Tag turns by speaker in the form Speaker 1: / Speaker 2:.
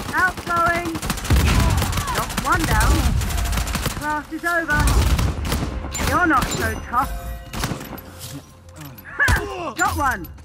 Speaker 1: Outgoing. Got one down. Class is over. You're not so tough. Got one.